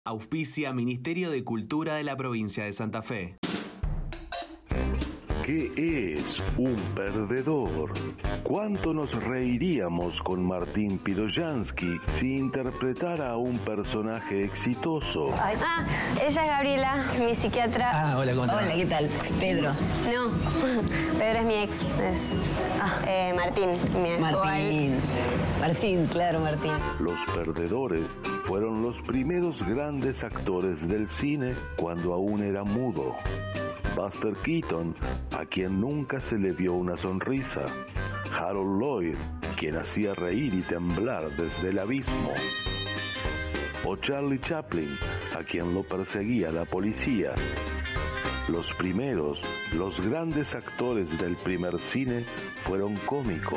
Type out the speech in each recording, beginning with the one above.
Auspicia Ministerio de Cultura de la Provincia de Santa Fe. ¿Qué es un perdedor? ¿Cuánto nos reiríamos con Martín Piroyansky si interpretara a un personaje exitoso? Ella es Gabriela, mi psiquiatra. Hola, ¿cómo estás? Hola, ¿qué tal? Pedro. No, Pedro es mi ex. Martín, mi actual. Martín, claro, Martín. Los perdedores fueron los primeros grandes actores del cine cuando aún era mudo. Buster Keaton, a quien nunca se le vio una sonrisa. Harold Lloyd, quien hacía reír y temblar desde el abismo. O Charlie Chaplin, a quien lo perseguía la policía. Los primeros, los grandes actores del primer cine fueron cómicos.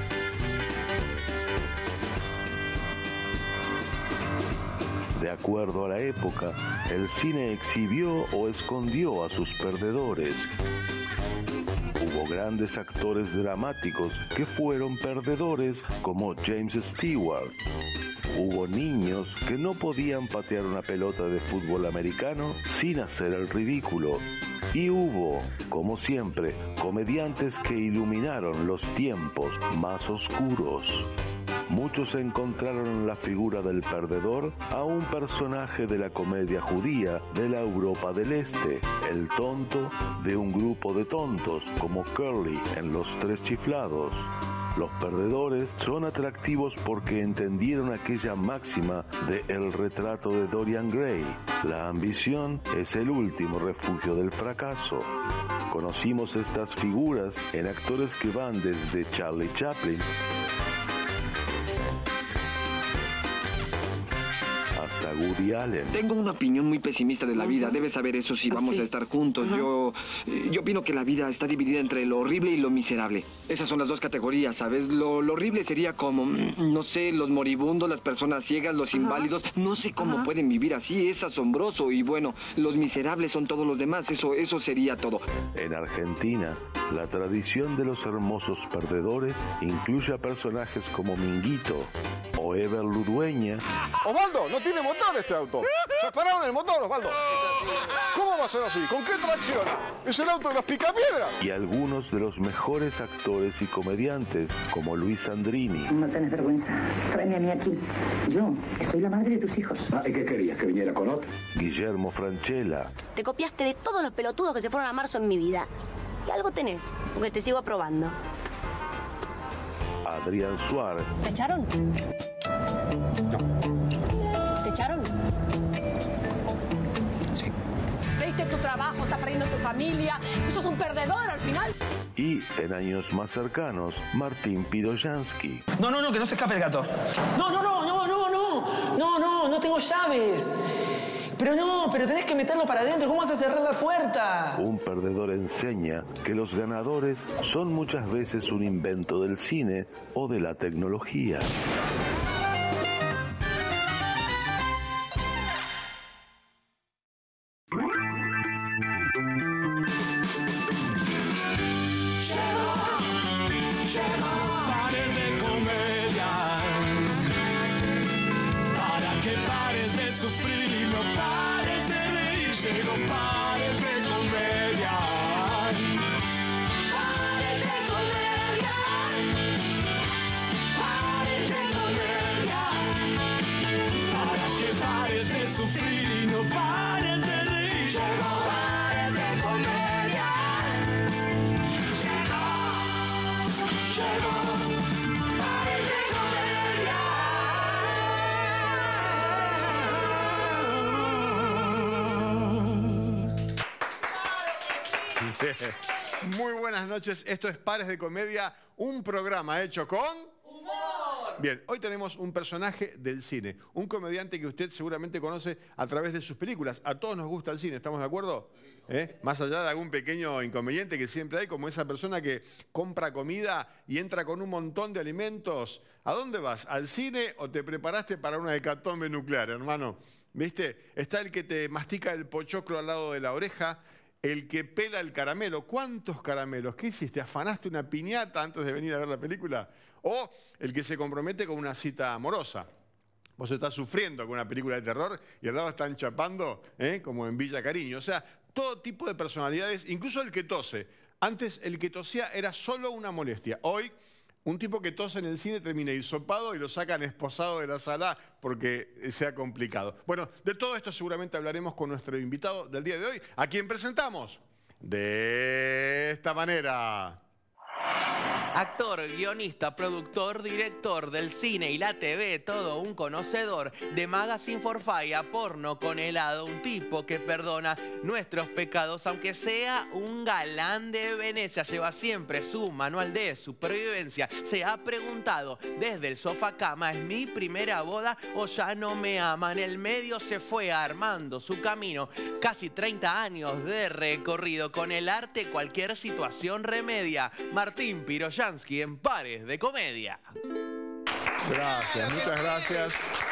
De acuerdo a la época, el cine exhibió o escondió a sus perdedores. Hubo grandes actores dramáticos que fueron perdedores, como James Stewart. Hubo niños que no podían patear una pelota de fútbol americano sin hacer el ridículo. Y hubo, como siempre, comediantes que iluminaron los tiempos más oscuros. Muchos encontraron en la figura del perdedor a un personaje de la comedia judía de la Europa del Este, el tonto de un grupo de tontos, como Curly en Los Tres Chiflados. Los perdedores son atractivos porque entendieron aquella máxima de El retrato de Dorian Gray: la ambición es el último refugio del fracaso. Conocimos estas figuras en actores que van desde Charlie Chaplin hasta Woody Allen. Tengo una opinión muy pesimista de la vida. Debes saber eso si vamos a estar juntos. Yo opino que la vida está dividida entre lo horrible y lo miserable. Esas son las dos categorías, ¿sabes? Lo horrible sería como, no sé, los moribundos, las personas ciegas, los inválidos. No sé cómo pueden vivir así. Es asombroso. Y bueno, los miserables son todos los demás. Eso sería todo. En Argentina, la tradición de los hermosos perdedores incluye a personajes como Minguito o Ever Ludueña. Osvaldo, no tiene motor este auto. Se pararon el motor, Osvaldo. ¿Cómo va a ser así? ¿Con qué tracciona? Es el auto de los picapiedras. Y algunos de los mejores actores y comediantes, como Luis Sandrini. No tenés vergüenza. Tráeme a mí aquí. Yo, que soy la madre de tus hijos. ¿Y qué querías? ¿Que viniera con otro? Guillermo Francella. Te copiaste de todos los pelotudos que se fueron a marzo en mi vida. Y algo tenés, porque te sigo aprobando. Adrián Suárez. ¿Te echaron? No. ¿Te echaron? Sí. ¿Viste tu trabajo? ¿Estás perdiendo tu familia? ¿Sos un perdedor al final? Y, en años más cercanos, Martín Piroyansky. No, que no se escape el gato. No tengo llaves. Pero tenés que meterlo para adentro. ¿Cómo vas a cerrar la puerta? Un perdedor enseña que los ganadores son muchas veces un invento del cine o de la tecnología. Pares de comedia, para que pares de sufrir y no pares de reír. Llegó Pares de Comedia. Pares de comedia, pares de comedia, para que pares de sufrir y no pares de reír. Llegó Pares de Comedia. Llegó Pares de Comedia. Muy buenas noches. Esto es Pares de Comedia, un programa hecho con humor. Bien, hoy tenemos un personaje del cine, un comediante que usted seguramente conoce a través de sus películas. A todos nos gusta el cine, ¿estamos de acuerdo? Más allá de algún pequeño inconveniente que siempre hay, como esa persona que compra comida y entra con un montón de alimentos. ¿A dónde vas? ¿Al cine o te preparaste para una hecatombe nuclear, hermano? ¿Viste? Está el que te mastica el pochoclo al lado de la oreja, el que pela el caramelo. ¿Cuántos caramelos? ¿Qué hiciste? ¿Afanaste una piñata antes de venir a ver la película? O el que se compromete con una cita amorosa. Vos estás sufriendo con una película de terror y al lado están chapando, como en Villa Cariño. O sea, todo tipo de personalidades, incluso el que tose. Antes el que tosía era solo una molestia. Hoy un tipo que tose en el cine termina hisopado y lo sacan esposado de la sala porque sea complicado. Bueno, de todo esto seguramente hablaremos con nuestro invitado del día de hoy, a quien presentamos de esta manera. Actor, guionista, productor, director del cine y la TV, todo un conocedor de Magazine for Fire, porno con helado, un tipo que perdona nuestros pecados, aunque sea un galán de Venecia, lleva siempre su manual de supervivencia. Se ha preguntado desde el sofá cama, ¿es mi primera boda o ya no me ama? En el medio se fue armando su camino, casi 30 años de recorrido, con el arte cualquier situación remedia. Martín Piroyansky en Pares de Comedia. Gracias, muchas gracias.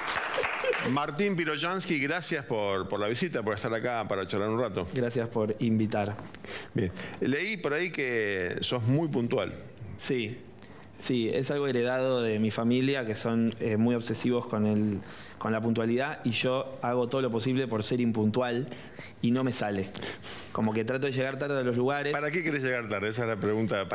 Martín Piroyansky, gracias por la visita, por estar acá para charlar un rato. Gracias por invitar. Bien, leí por ahí que sos muy puntual. Sí, es algo heredado de mi familia, que son muy obsesivos con la puntualidad, y yo hago todo lo posible por ser impuntual y no me sale. Como que trato de llegar tarde a los lugares. ¿Para qué querés llegar tarde? Esa es la pregunta.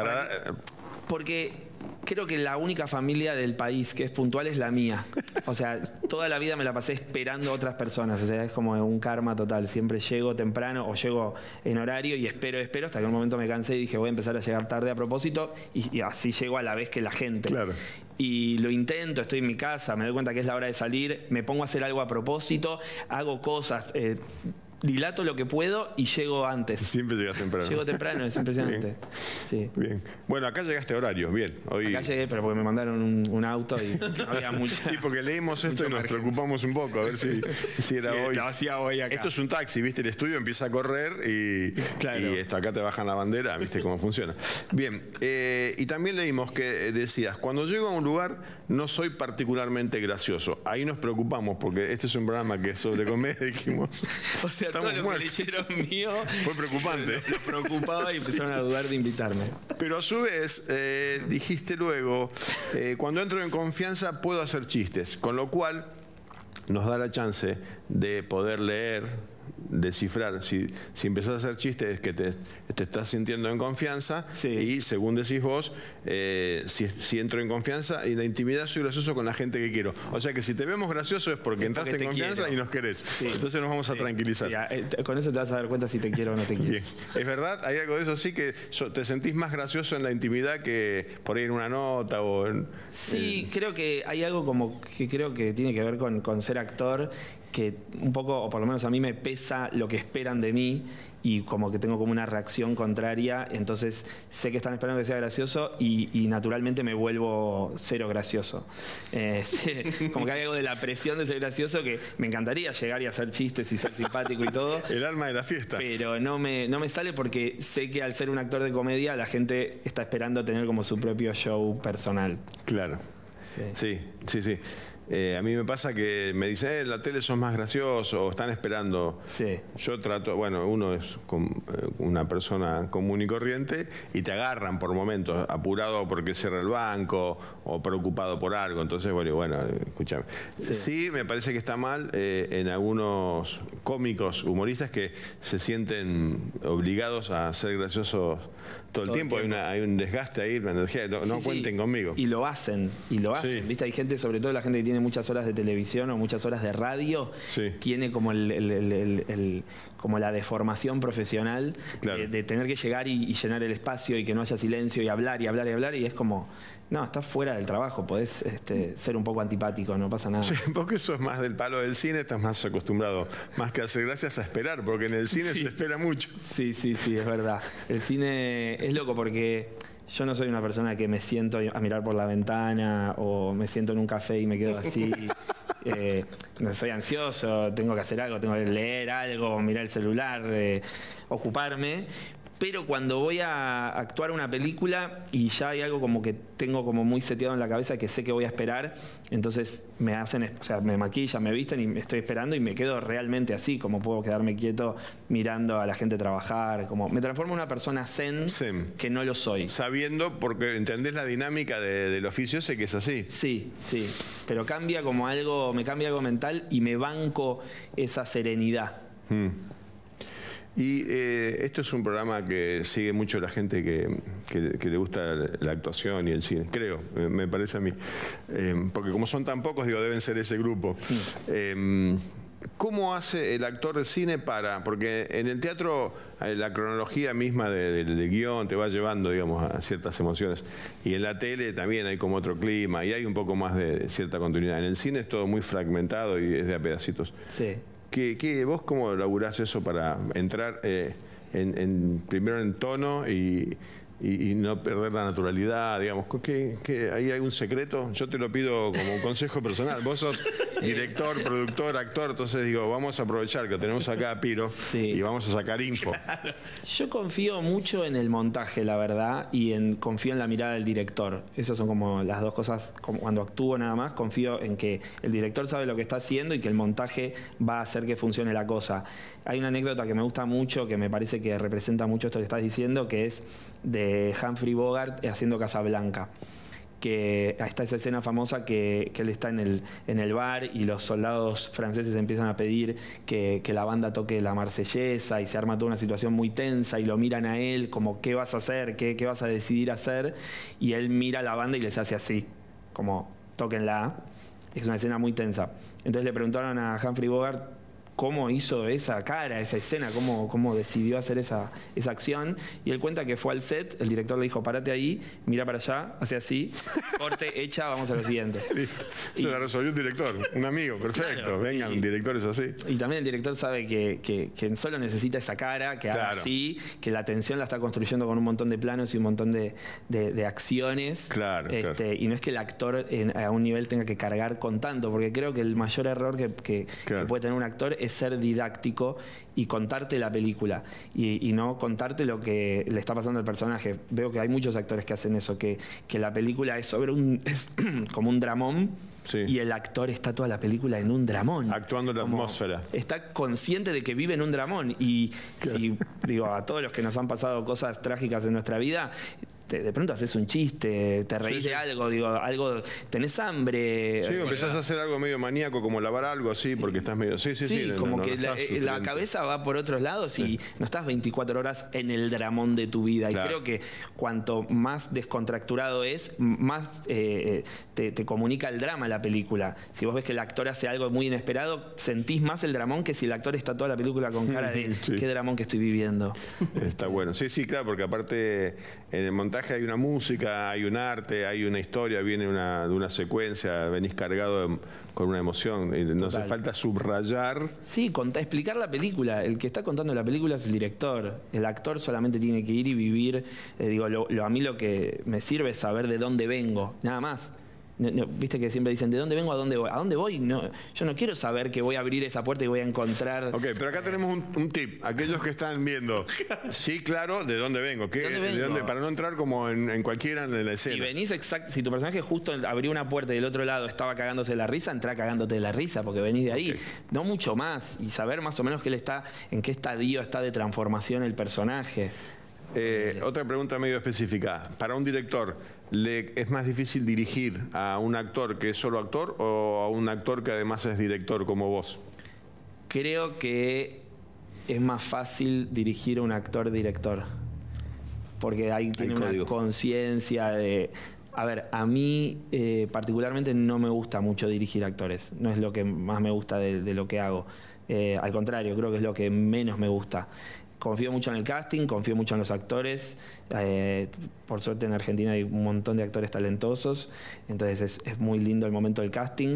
Porque creo que la única familia del país que es puntual es la mía. O sea, toda la vida me la pasé esperando a otras personas. O sea, es como un karma total. Siempre llego temprano o llego en horario y espero, hasta que en un momento me cansé y dije, voy a empezar a llegar tarde a propósito, y así llego a la vez que la gente. Claro. Y lo intento, estoy en mi casa, me doy cuenta que es la hora de salir, me pongo a hacer algo a propósito, hago cosas, dilato lo que puedo y llego antes. Siempre llegas temprano. Llego temprano, es impresionante. Bien. Sí. Bien. Bueno, acá llegaste a horario, bien. Hoy... Acá llegué, pero porque me mandaron un auto y no había mucha... Sí, porque leímos esto y nos preocupamos un poco, a ver si era hoy. No, hacía hoy acá. Esto es un taxi, ¿viste? El estudio empieza a correr y esto, acá te bajan la bandera, ¿viste cómo funciona? Bien, y también leímos que decías, cuando llego a un lugar no soy particularmente gracioso. Ahí nos preocupamos porque este es un programa que es sobre comedia, dijimos. O sea, todo lo que leyeron mío fue preocupante. Lo preocupaba y empezaron a dudar de invitarme. Pero a su vez, dijiste luego, cuando entro en confianza puedo hacer chistes, con lo cual nos da la chance de poder leer, descifrar. Si empezás a hacer chistes es que te estás sintiendo en confianza, y según decís vos, si entro en confianza y en la intimidad soy gracioso con la gente que quiero. O sea que si te vemos gracioso es porque entraste en confianza y nos querés. Entonces nos vamos a tranquilizar. Con eso te vas a dar cuenta si te quiero o no te quiero. Bien. ¿Es verdad? ¿Hay algo de eso sí que te sentís más gracioso en la intimidad que por ahí en una nota o en... Sí, creo que hay algo como que creo que tiene que ver con ser actor, que un poco, o por lo menos a mí me pesa lo que esperan de mí, y como que tengo como una reacción contraria, entonces sé que están esperando que sea gracioso y naturalmente me vuelvo cero gracioso. Como que hay algo de la presión de ser gracioso que me encantaría llegar y hacer chistes y ser simpático y todo. El alma de la fiesta. Pero no me sale porque sé que al ser un actor de comedia la gente está esperando tener como su propio show personal. Claro. Sí. A mí me pasa que me dicen, la tele sos más gracioso, o están esperando. Sí. Yo trato, bueno, uno es una persona común y corriente y te agarran por momentos, apurado porque cierra el banco o preocupado por algo. Entonces, bueno, escúchame. Sí, me parece que está mal en algunos cómicos, humoristas que se sienten obligados a ser graciosos todo el tiempo. Hay un desgaste ahí, una energía. No cuenten conmigo. Y lo hacen. ¿Viste? Hay gente, sobre todo la gente que tiene muchas horas de televisión o muchas horas de radio, tiene como como la deformación profesional de tener que llegar y llenar el espacio y que no haya silencio y hablar, y es como, no, estás fuera del trabajo, podés ser un poco antipático, no pasa nada. Sí, porque eso es más del palo del cine, estás más acostumbrado, más que hacer gracias, a esperar, porque en el cine se espera mucho. Sí, es verdad. El cine es loco porque yo no soy una persona que me siento a mirar por la ventana o me siento en un café y me quedo así. Soy ansioso, tengo que hacer algo, tengo que leer algo, mirar el celular, ocuparme. pero cuando voy a actuar una película y ya hay algo como que tengo como muy seteado en la cabeza que sé que voy a esperar, entonces me hacen, o sea, me maquillan, me visten y me estoy esperando y me quedo realmente así, como puedo quedarme quieto mirando a la gente trabajar, como me transformo en una persona zen que no lo soy. Sabiendo, porque entendés la dinámica del oficio ese que es así. Sí, sí, pero cambia como algo, me cambia algo mental y me banco esa serenidad. Y esto es un programa que sigue mucho la gente que le gusta la actuación y el cine, creo, me parece a mí. Porque como son tan pocos, digo, deben ser ese grupo. ¿Cómo hace el actor de cine para...? Porque en el teatro la cronología misma del guión te va llevando, digamos, a ciertas emociones. Y en la tele también hay como otro clima y hay un poco más de cierta continuidad. En el cine es todo muy fragmentado y es de a pedacitos. Sí. ¿Vos cómo laburás eso para entrar primero en tono y no perder la naturalidad, digamos? ¿Ahí hay un secreto? Yo te lo pido como un consejo personal. Vos sos director, productor, actor, entonces digo, vamos a aprovechar que tenemos acá a Piro y vamos a sacar info. Claro. Yo confío mucho en el montaje, la verdad, y confío en la mirada del director. Esas son como las dos cosas. Como cuando actúo nada más, confío en que el director sabe lo que está haciendo y que el montaje va a hacer que funcione la cosa. Hay una anécdota que me gusta mucho, que me parece que representa mucho esto que estás diciendo, que es de Humphrey Bogart haciendo Casablanca. Que está esa escena famosa que él está en el bar y los soldados franceses empiezan a pedir que la banda toque la Marsellesa y se arma toda una situación muy tensa y lo miran a él como ¿qué vas a hacer? ¿Qué vas a decidir hacer? Y él mira a la banda y les hace así, como tóquenla. Es una escena muy tensa. Entonces le preguntaron a Humphrey Bogart cómo hizo esa cara, esa escena, cómo decidió hacer esa acción. Y él cuenta que fue al set, el director le dijo, párate ahí, mira para allá, hace así, corte, hecha, vamos a lo siguiente. Listo. Se la resolvió un director, un amigo, perfecto. Claro, vengan directores así. Y también el director sabe que solo necesita esa cara, que haga así, que la tensión la está construyendo con un montón de planos y un montón de acciones. Claro, y no es que el actor a un nivel tenga que cargar con tanto, porque creo que el mayor error que puede tener un actor es ser didáctico y contarte la película y no contarte lo que le está pasando al personaje. Veo que hay muchos actores que hacen eso, que la película es como un dramón y el actor está toda la película en un dramón. Actuando la atmósfera. Está consciente de que vive en un dramón y si, digo, a todos los que nos han pasado cosas trágicas en nuestra vida, de pronto haces un chiste, te reís de algo, algo, tenés hambre. Sí, empezás a hacer algo medio maníaco, como lavar algo así, porque estás medio... Sí, como que la cabeza va por otros lados y no estás 24 horas en el dramón de tu vida. Claro. Y creo que cuanto más descontracturado es, más te comunica el drama la película. Si vos ves que el actor hace algo muy inesperado, sentís más el dramón que si el actor está toda la película con cara de qué dramón que estoy viviendo. Está bueno. Sí, claro, porque aparte en el montaje hay una música, hay un arte, hay una historia, viene de una secuencia, venís cargado con una emoción, y no hace falta subrayar. Sí, explicar la película. El que está contando la película es el director. El actor solamente tiene que ir y vivir. A mí lo que me sirve es saber de dónde vengo, nada más. Viste que siempre dicen, ¿de dónde vengo? ¿A dónde voy? ¿A dónde voy? No, yo no quiero saber que voy a abrir esa puerta y voy a encontrar... Ok, pero acá tenemos un tip. Aquellos que están viendo, sí, claro, ¿de dónde vengo? Para no entrar como en cualquiera en la escena. Si venís si tu personaje justo abrió una puerta y del otro lado estaba cagándose de la risa, entrá cagándote de la risa porque venís de ahí. No mucho más. Y saber más o menos en qué estadio está de transformación el personaje. Otra pregunta medio específica. Para un director, ¿es más difícil dirigir a un actor que es solo actor o a un actor que además es director como vos? Creo que es más fácil dirigir a un actor-director. Porque ahí tiene una conciencia de... A ver, a mí particularmente no me gusta mucho dirigir actores. No es lo que más me gusta de lo que hago. Al contrario, creo que es lo que menos me gusta. Confío mucho en el casting, confío mucho en los actores. Por suerte en Argentina hay un montón de actores talentosos, entonces es muy lindo el momento del casting.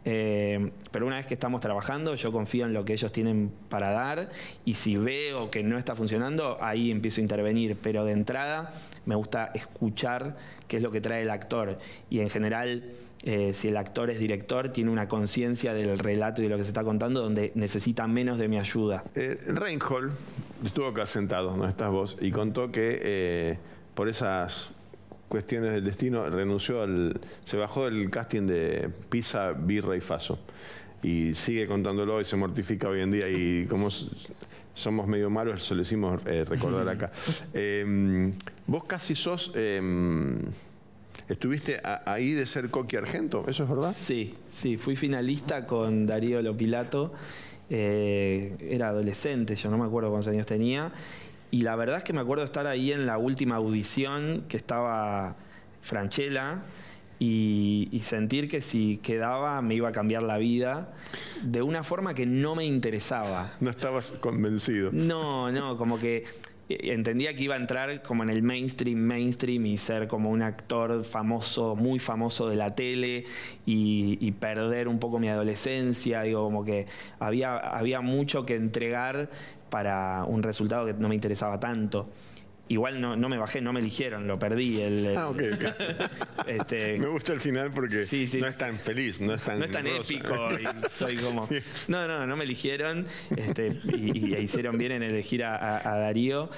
Pero una vez que estamos trabajando, yo confío en lo que ellos tienen para dar y si veo que no está funcionando, ahí empiezo a intervenir. Pero de entrada me gusta escuchar qué es lo que trae el actor y en general... si el actor es director, tiene una conciencia del relato y de lo que se está contando donde necesita menos de mi ayuda. Reinhold, estuvo acá sentado, no estás vos, y contó que por esas cuestiones del destino se bajó del casting de Pizza, Birra y Faso. Y sigue contándolo y se mortifica hoy en día, y como somos medio malos, se lo hicimos recordar acá. Vos casi sos... ¿Estuviste ahí de ser Coqui Argento? ¿Eso es verdad? Sí, fui finalista con Darío Lopilato. Era adolescente, yo no me acuerdo cuántos años tenía. Y la verdad es que me acuerdo estar ahí en la última audición, que estaba Franchella, y sentir que si quedaba me iba a cambiar la vida de una forma que no me interesaba. ¿No estabas convencido? No, como que entendía que iba a entrar como en el mainstream y ser como un actor famoso, muy famoso de la tele, y perder un poco mi adolescencia. Digo, como que había mucho que entregar para un resultado que no me interesaba tanto. Igual no me bajé, no me eligieron, lo perdí. Ok. Me gusta el final porque no es tan feliz, no es tan épico. Y soy como... No me eligieron, y hicieron bien en elegir a Darío.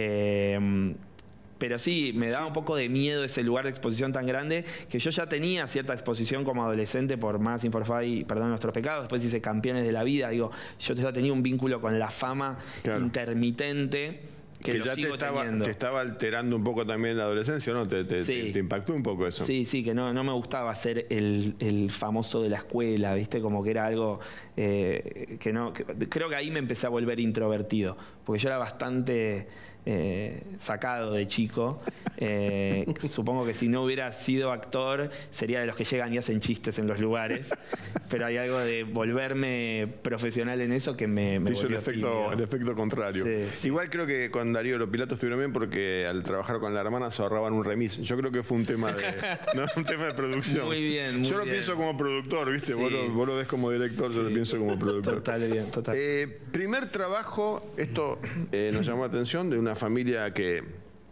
Pero sí, me daba un poco de miedo ese lugar de exposición tan grande, que yo ya tenía cierta exposición como adolescente por Magazine for Fire, Perdón Nuestros Pecados, después hice Campeones de la Vida. Digo, yo ya tenía un vínculo con la fama intermitente. Que ya te estaba alterando un poco también la adolescencia, ¿no? Te impactó un poco eso. Sí, que no me gustaba ser el famoso de la escuela, ¿viste? Como que era algo creo que ahí me empecé a volver introvertido, porque yo era bastante sacado de chico. Supongo que si no hubiera sido actor, sería de los que llegan y hacen chistes en los lugares. Pero hay algo de volverme profesional en eso que me hizo el efecto contrario. Sí. Igual creo que con Darío Lopilato estuvieron bien porque al trabajar con la hermana se ahorraban un remis. Yo creo que fue un tema de producción. Muy bien. Yo lo pienso como productor, ¿viste? Sí. Vos lo ves como director, yo lo pienso como productor. Total. Primer trabajo, esto nos llamó la atención, de una familia que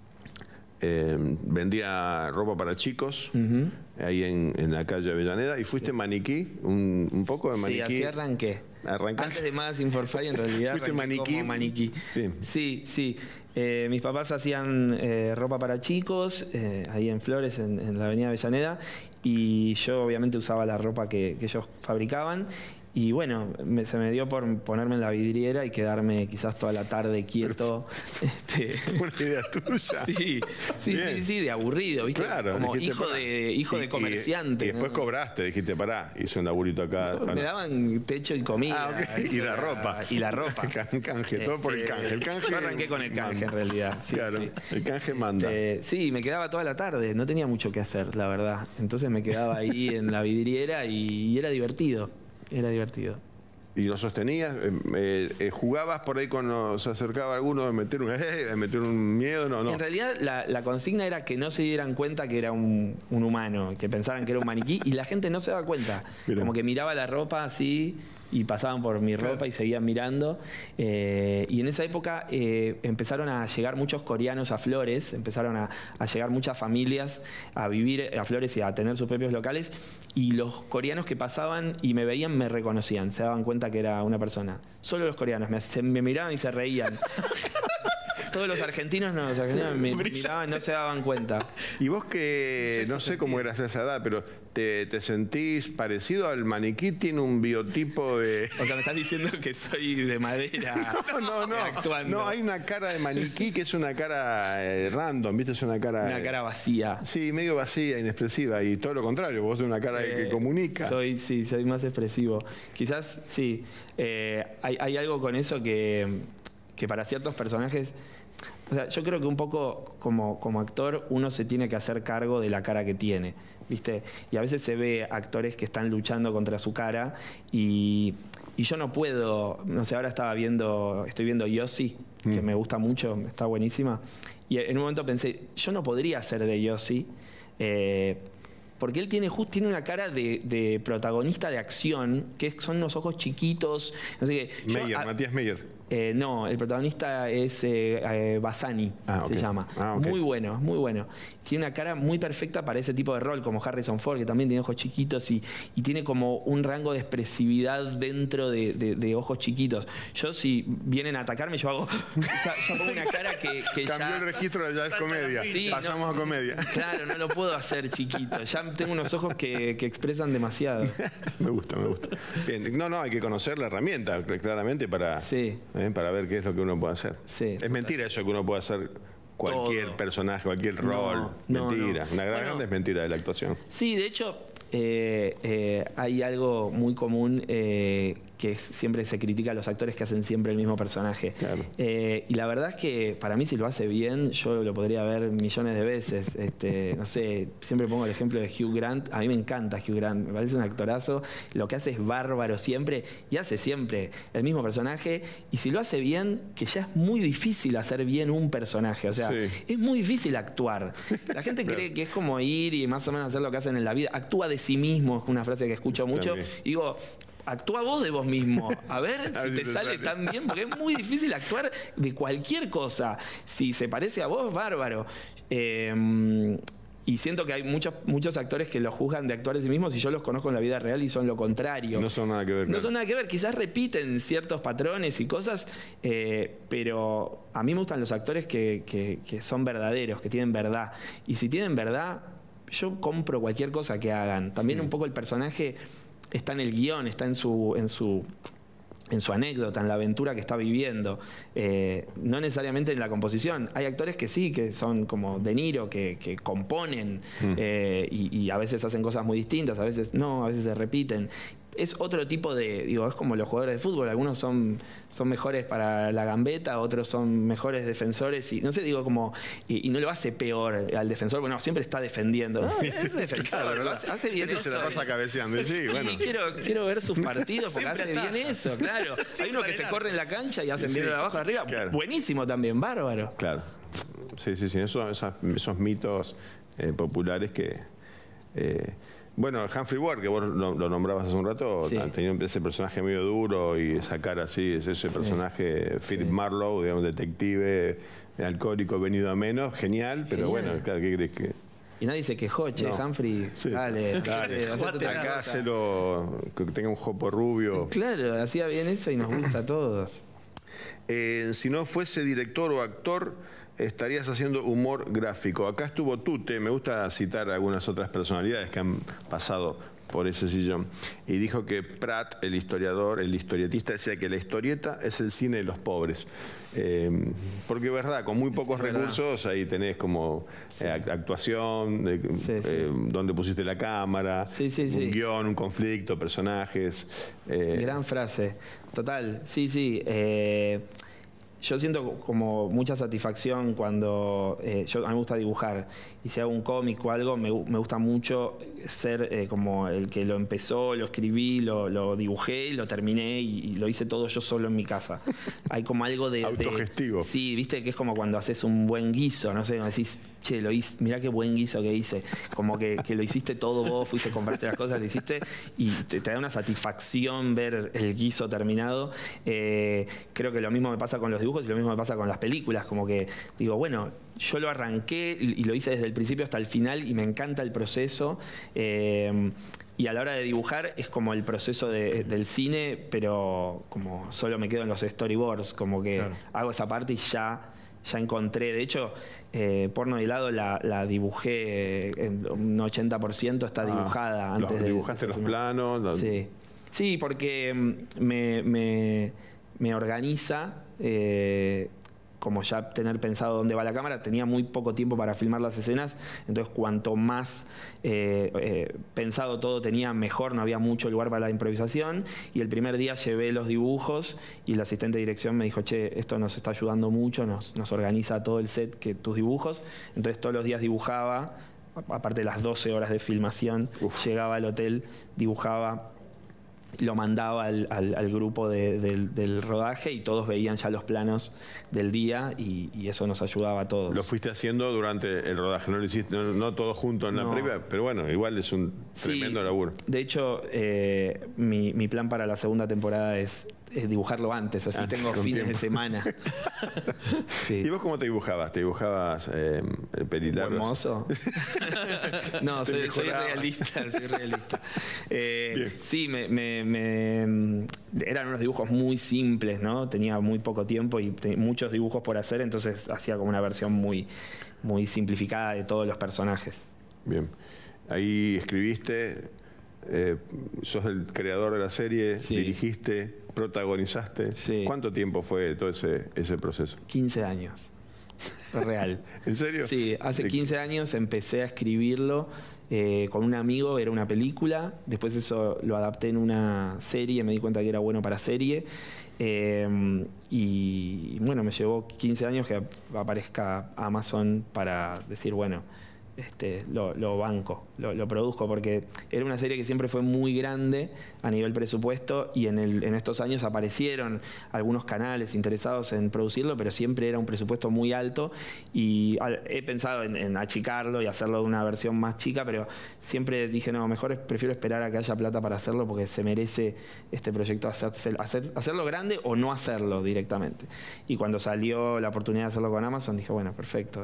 vendía ropa para chicos, ahí en la calle Avellaneda, y fuiste maniquí, un poco de maniquí. Sí, así arranqué. Antes de Magazine for Fire, en realidad, fuiste maniquí. Sí. Mis papás hacían ropa para chicos, ahí en Flores, en la avenida Avellaneda, y yo obviamente usaba la ropa que ellos fabricaban. Y bueno, se me dio por ponerme en la vidriera y quedarme quizás toda la tarde quieto. Una idea tuya. Sí, de aburrido, ¿viste? Claro, como dijiste, hijo de comerciante. Y después cobraste, dijiste, pará, hice un laburito acá. Me daban techo y comida. Okay. Y la ropa. Y la ropa. Canje, todo por el canje. Yo arranqué con el canje, en realidad. Claro, el canje manda. Sí, me quedaba toda la tarde, no tenía mucho que hacer, la verdad. Entonces me quedaba ahí en la vidriera y era divertido. ¿Y lo sostenías? ¿Jugabas por ahí cuando se acercaba alguno a meter un miedo? No. En realidad la consigna era que no se dieran cuenta que era un humano, que pensaran que era un maniquí, y la gente no se daba cuenta. Mirá. Como que miraba la ropa así y pasaban por mi ropa y seguían mirando. Y en esa época empezaron a llegar muchos coreanos a Flores, empezaron a llegar muchas familias a vivir a Flores y a tener sus propios locales, y los coreanos que pasaban y me veían me reconocían, se daban cuenta que era una persona. Solo los coreanos me miraban y se reían. Todos los argentinos me miraban, no se daban cuenta. Y vos que no sé cómo eras a esa edad, pero ¿te sentís parecido al maniquí? ¿Tiene un biotipo de...? O sea, me estás diciendo que soy de madera. No. Actuando. No, hay una cara de maniquí que es una cara random, ¿viste? Es una cara... Una cara vacía. Sí, medio vacía, inexpresiva. Y todo lo contrario, vos de una cara que comunica. Soy más expresivo. Quizás, sí. Hay algo con eso que para ciertos personajes... O sea, yo creo que un poco como actor uno se tiene que hacer cargo de la cara que tiene, ¿viste? Y a veces se ve actores que están luchando contra su cara y yo no puedo, no sé, ahora estoy viendo Yossi, que me gusta mucho, está buenísima, y en un momento pensé, yo no podría ser de Yossi, porque él tiene una cara de protagonista de acción, que son unos ojos chiquitos, no sé qué. Matías Meyer. No, el protagonista es Bassani, se llama. Muy bueno, muy bueno. Tiene una cara muy perfecta para ese tipo de rol, como Harrison Ford, que también tiene ojos chiquitos y tiene como un rango de expresividad dentro de ojos chiquitos. Yo, si vienen a atacarme, yo hago... ya pongo una cara que cambió el registro, ya es comedia. Sí, pasamos a comedia. Claro, no lo puedo hacer chiquito. Ya tengo unos ojos que expresan demasiado. Me gusta. Bien. No, hay que conocer la herramienta, claramente, para ver qué es lo que uno puede hacer. Es mentira eso que uno puede hacer cualquier personaje, cualquier rol. Mentira. Una grande es mentira de la actuación. Sí, de hecho, hay algo muy común que siempre se critica a los actores que hacen siempre el mismo personaje. Claro. Y la verdad es que para mí, si lo hace bien, yo lo podría ver millones de veces. No sé, siempre pongo el ejemplo de Hugh Grant. A mí me encanta Hugh Grant, me parece un actorazo. Lo que hace es bárbaro siempre y hace siempre el mismo personaje. Y si lo hace bien, que ya es muy difícil hacer bien un personaje. O sea, es muy difícil actuar. La gente cree que es como ir y más o menos hacer lo que hacen en la vida. Actúa de sí mismo, es una frase que escucho mucho. Y digo, actúa vos de vos mismo. A ver si te sale tan bien, porque es muy difícil actuar de cualquier cosa. Si se parece a vos, bárbaro. Y siento que hay muchos actores que lo juzgan de actuar de sí mismos y yo los conozco en la vida real y son lo contrario. No son nada que ver. No son nada que ver. Quizás repiten ciertos patrones y cosas, pero a mí me gustan los actores que son verdaderos, que tienen verdad. Y si tienen verdad, yo compro cualquier cosa que hagan. También un poco el personaje está en el guión, está en su anécdota, en la aventura que está viviendo, no necesariamente en la composición. Hay actores que sí, que son como De Niro, que componen y a veces hacen cosas muy distintas, a veces no, a veces se repiten. Es otro tipo de, es como los jugadores de fútbol, algunos son mejores para la gambeta, otros son mejores defensores y no sé, como y no lo hace peor al defensor, bueno, siempre está defendiendo. No, es defensor, claro, hace bien eso. Se la pasa cabeceando, sí, bueno. Y quiero ver sus partidos porque hace bien eso, claro. Hay uno que se corre en la cancha y hacen bien de abajo arriba, buenísimo también, bárbaro. Claro, sí, esos mitos populares que... Bueno, Humphrey Bogart, que vos lo nombrabas hace un rato, tenía ese personaje medio duro y esa cara así, ese personaje, Philip Marlowe, digamos, detective, alcohólico, venido a menos, genial, pero bueno, claro, ¿qué crees que...? Y nadie se quejó, Humphrey, dale, acá que tenga un jopo rubio. Claro, hacía bien eso y nos gusta a todos. Si no fuese director o actor, estarías haciendo humor gráfico. Acá estuvo Tute, me gusta citar a algunas otras personalidades que han pasado por ese sillón, y dijo que Pratt, el historiador, el historietista, decía que la historieta es el cine de los pobres. Porque es verdad, con muy pocos recursos, ahí tenés como actuación, donde pusiste la cámara, un guión, un conflicto, personajes. Gran frase, total, yo siento como mucha satisfacción cuando a mí me gusta dibujar y si hago un cómic o algo me gusta mucho ser como el que lo empezó, lo escribí, lo dibujé, lo terminé y lo hice todo yo solo en mi casa. Hay como algo de... autogestivo. Sí, viste que es como cuando haces un buen guiso, no sé, decís, che, lo hice, mirá qué buen guiso que hice. Como que lo hiciste todo vos, fuiste a comprarte las cosas, lo hiciste y te da una satisfacción ver el guiso terminado. Creo que lo mismo me pasa con los dibujos y lo mismo me pasa con las películas, como que digo, bueno, yo lo arranqué y lo hice desde el principio hasta el final y me encanta el proceso. Y a la hora de dibujar es como el proceso del cine, pero como solo me quedo en los storyboards, como que hago esa parte y ya encontré. De hecho, Porno de helado la dibujé, en un 80% está dibujada. Antes ¿Dibujaste los planos? Sí, porque me organiza... como ya tener pensado dónde va la cámara, tenía muy poco tiempo para filmar las escenas, entonces cuanto más pensado todo tenía, mejor, no había mucho lugar para la improvisación, y el primer día llevé los dibujos y el asistente de dirección me dijo, che, esto nos está ayudando mucho, nos organiza todo el set tus dibujos, entonces todos los días dibujaba, aparte de las 12 horas de filmación, llegaba al hotel, dibujaba, lo mandaba al grupo del rodaje y todos veían ya los planos del día y eso nos ayudaba a todos. Lo fuiste haciendo durante el rodaje, no lo hiciste, no todo junto en la previa, pero bueno, igual es un tremendo laburo. De hecho, mi plan para la segunda temporada es dibujarlo antes, así tengo fines de semana. Sí. ¿Y vos cómo te dibujabas? ¿Te dibujabas pelilargos? ¿Hermoso? No, soy realista. Sí, eran unos dibujos muy simples, ¿no? Tenía muy poco tiempo y muchos dibujos por hacer, entonces hacía como una versión muy, muy simplificada de todos los personajes. Bien. Ahí escribiste, sos el creador de la serie, dirigiste, protagonizaste. Sí. ¿Cuánto tiempo fue todo ese proceso? 15 años. Real. ¿En serio? Sí, hace 15 años empecé a escribirlo con un amigo, era una película, después eso lo adapté en una serie, me di cuenta que era bueno para serie, y bueno, me llevó 15 años que aparezca Amazon para decir, bueno, lo banco, lo produzco, porque era una serie que siempre fue muy grande a nivel presupuesto y en estos años aparecieron algunos canales interesados en producirlo, pero siempre era un presupuesto muy alto y he pensado en achicarlo y hacerlo de una versión más chica, pero siempre dije, no, mejor prefiero esperar a que haya plata para hacerlo porque se merece este proyecto hacerlo grande o no hacerlo directamente. Y cuando salió la oportunidad de hacerlo con Amazon, dije, bueno, perfecto.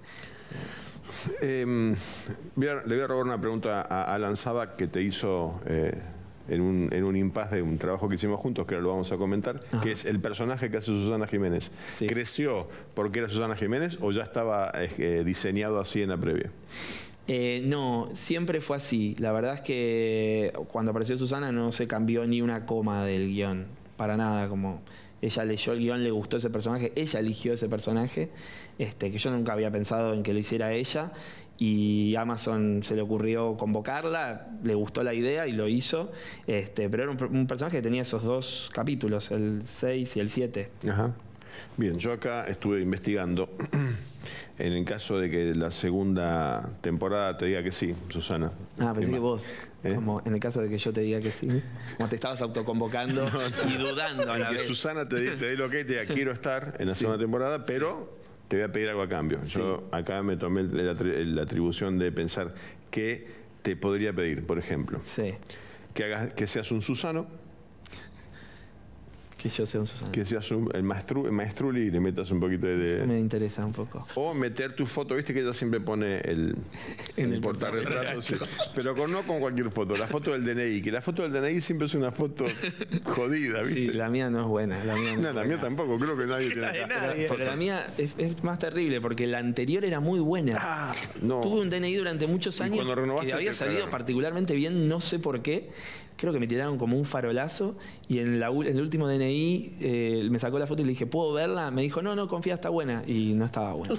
Le voy a robar una pregunta a Alan Sabac que te hizo en un impasse de un trabajo que hicimos juntos, que ahora lo vamos a comentar, que es el personaje que hace Susana Jiménez. Sí. ¿Creció porque era Susana Jiménez o ya estaba diseñado así en la previa? No, siempre fue así. La verdad es que cuando apareció Susana no se cambió ni una coma del guión, para nada, como... Ella leyó el guión, le gustó ese personaje, ella eligió ese personaje, que yo nunca había pensado en que lo hiciera ella, y Amazon se le ocurrió convocarla, le gustó la idea y lo hizo, pero era un personaje que tenía esos 2 capítulos, el 6 y el 7. Ajá. Bien, yo acá estuve investigando. En el caso de que la segunda temporada te diga que sí, Susana. Pensé que vos. Como en el caso de que yo te diga que sí. Como te estabas autoconvocando y dudando a la vez. Que Susana te dé lo que te diga, quiero estar en la segunda temporada, pero te voy a pedir algo a cambio. Yo acá me tomé la atribución de pensar qué te podría pedir, por ejemplo. Sí. Que seas un Susano. Que yo sea un Susano. Que seas el maestruli y le metas un poquito de... Eso me interesa un poco. O meter tu foto, viste que ella siempre pone en el portarretrato, sí. Pero no con cualquier foto, la foto del DNI, que la foto del DNI siempre es una foto jodida, ¿viste? Sí, la mía no es buena. La mía tampoco, creo que nadie tiene Pero la mía es más terrible, porque la anterior era muy buena. Tuve un DNI durante muchos años que había salido particularmente bien, no sé por qué. Creo que me tiraron como un farolazo y en el último DNI me sacó la foto y le dije, ¿puedo verla? Me dijo, no, confía, está buena. Y no estaba buena.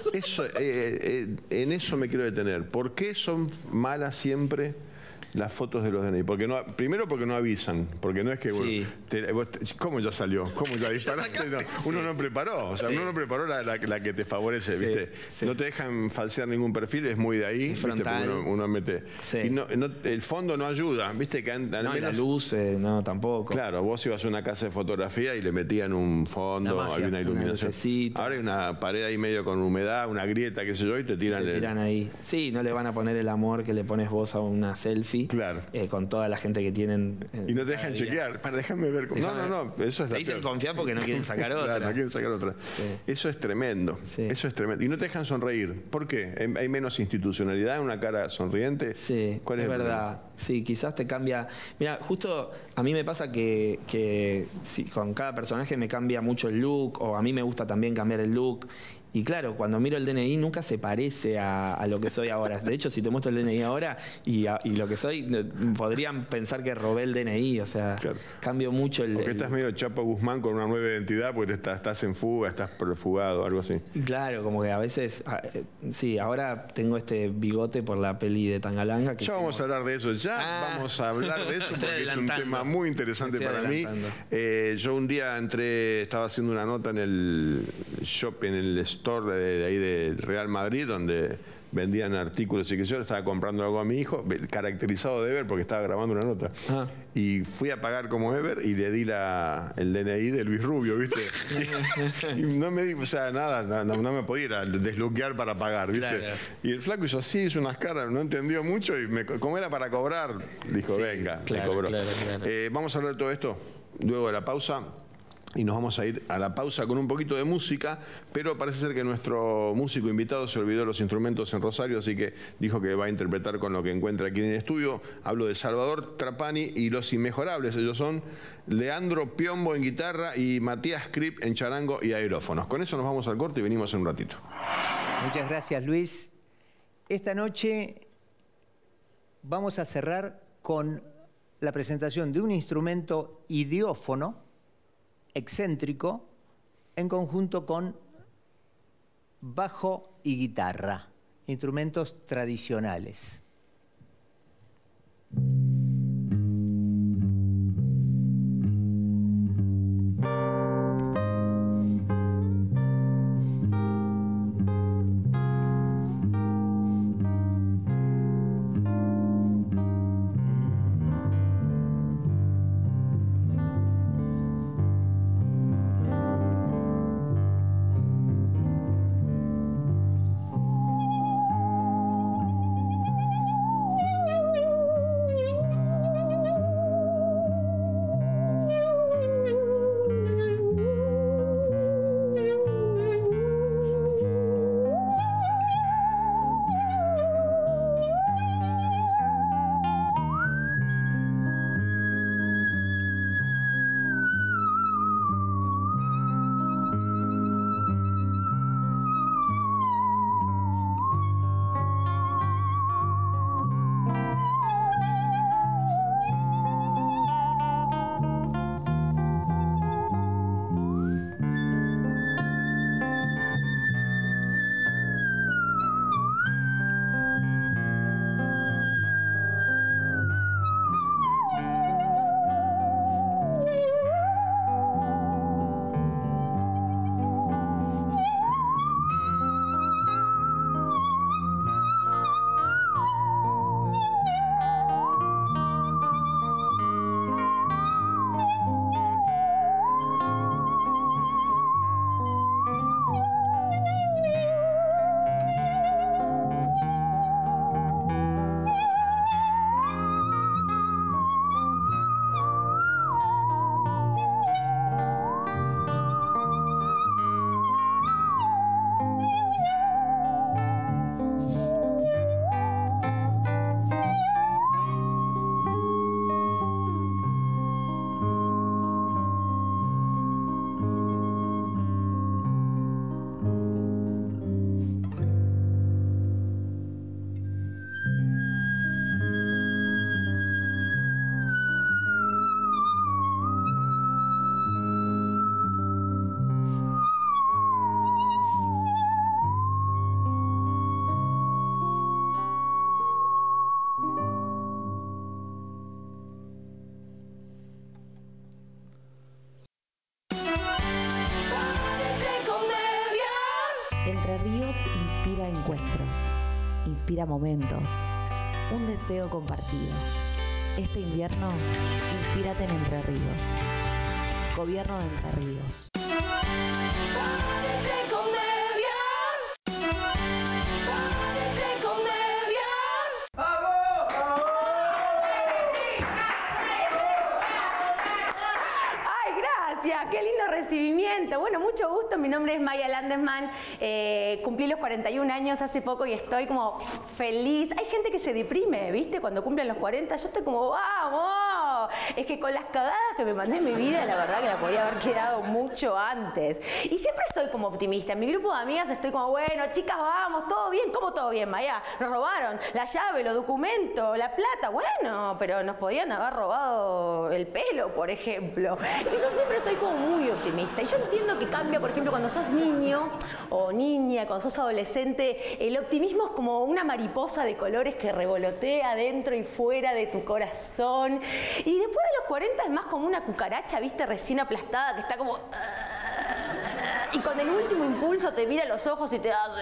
En eso me quiero detener. ¿Por qué son malas siempre las fotos de los DNI? Primero porque no avisan, porque no es que ¿cómo ya salió? ¿Cómo ya disparaste? No, uno no preparó, o sea, uno no preparó la que te favorece, ¿viste? No te dejan falsear ningún perfil, es muy de ahí, ¿viste? Porque uno mete. Y el fondo no ayuda, ¿viste? Que al menos, la luz, no, tampoco. Claro, vos ibas a una casa de fotografía y le metían un fondo, había una iluminación. Ahora hay una pared ahí medio con humedad, una grieta, qué sé yo, y te tiran ahí. Sí, no le van a poner el amor que le pones vos a una selfie. Claro. Con toda la gente que tienen. Y no te dejan chequear. Déjame ver cómo. No. Eso es la te dicen confiar porque no quieren sacar otra. Claro, no quieren sacar otra. Sí. Eso es tremendo. Sí. Eso es tremendo. Y no te dejan sonreír. ¿Por qué? ¿Hay menos institucionalidad en una cara sonriente? Sí, ¿cuál es verdad? Sí, quizás te cambia. Mira, justo a mí me pasa que con cada personaje me cambia mucho el look, o a mí me gusta también cambiar el look. Y claro, cuando miro el DNI nunca se parece a lo que soy ahora. De hecho, si te muestro el DNI ahora y lo que soy, podrían pensar que robé el DNI. O sea, cambio mucho Porque estás medio Chapo Guzmán con una nueva identidad, porque estás en fuga, estás profugado, algo así. Claro, como que a veces... Sí, ahora tengo este bigote por la peli de Tangalanga. Ya vamos a hablar de eso, vamos a hablar de eso porque es un tema muy interesante para mí. Yo un día estaba haciendo una nota en el shop, en el store de ahí del Real Madrid, donde vendían artículos y que yo estaba comprando algo a mi hijo, caracterizado de Ever porque estaba grabando una nota. Y fui a pagar como Ever y le di el DNI de Luis Rubio, ¿viste? Y no me dijo, o sea, nada, no me podía ir a desbloquear para pagar, ¿viste? Claro. Y el flaco hizo así, hizo unas caras, no entendió mucho y como era para cobrar, dijo, venga, me cobró. Vamos a hablar de todo esto luego de la pausa. y nos vamos a ir a la pausa con un poquito de música, pero parece ser que nuestro músico invitado se olvidó los instrumentos en Rosario, así que dijo que va a interpretar con lo que encuentra aquí en el estudio. Hablo de Salvador Trapani y Los Inmejorables. Ellos son Leandro Piombo en guitarra y Matías Krip en charango y aerófonos. Con eso nos vamos al corte y venimos en un ratito. Muchas gracias, Luis. Esta noche vamos a cerrar con la presentación de un instrumento idiófono excéntrico en conjunto con bajo y guitarra, instrumentos tradicionales. Entre Ríos inspira encuentros, inspira momentos, un deseo compartido. Este invierno, inspírate en Entre Ríos. Gobierno de Entre Ríos. Qué lindo recibimiento. Bueno, mucho gusto. Mi nombre es Maya Landesman. Cumplí los 41 años hace poco y estoy como feliz. Hay gente que se deprime, ¿viste? Cuando cumplen los 40, yo estoy como, ¡vamos! Es que con las cagadas que me mandé en mi vida, la verdad que la podía haber quedado mucho antes. Y siempre soy como optimista. En mi grupo de amigas estoy como, bueno, chicas, vamos, todo bien. ¿Cómo todo bien, Maya? Nos robaron la llave, los documentos, la plata. Bueno, pero nos podían haber robado el pelo, por ejemplo. Y yo siempre soy como muy optimista. Y yo entiendo que cambia, por ejemplo, cuando sos niño o niña, cuando sos adolescente, el optimismo es como una mariposa de colores que revolotea dentro y fuera de tu corazón. Y después de los 40 es más como una cucaracha, ¿viste? Recién aplastada, que está como... Y con el último impulso te mira a los ojos y te hace...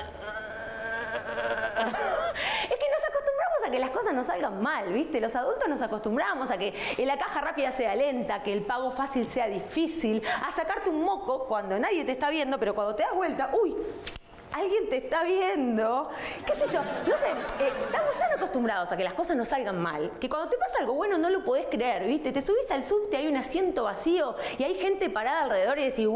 Es que nos acostumbramos a que las cosas no salgan mal, ¿viste? Los adultos nos acostumbramos a que la caja rápida sea lenta, que el pago fácil sea difícil, a sacarte un moco cuando nadie te está viendo, pero cuando te das vuelta, ¡uy! alguien te está viendo, qué sé yo, no sé, estamos tan acostumbrados a que las cosas no salgan mal, que cuando te pasa algo bueno no lo podés creer, ¿viste? Te subís al subte, hay un asiento vacío y hay gente parada alrededor y decís,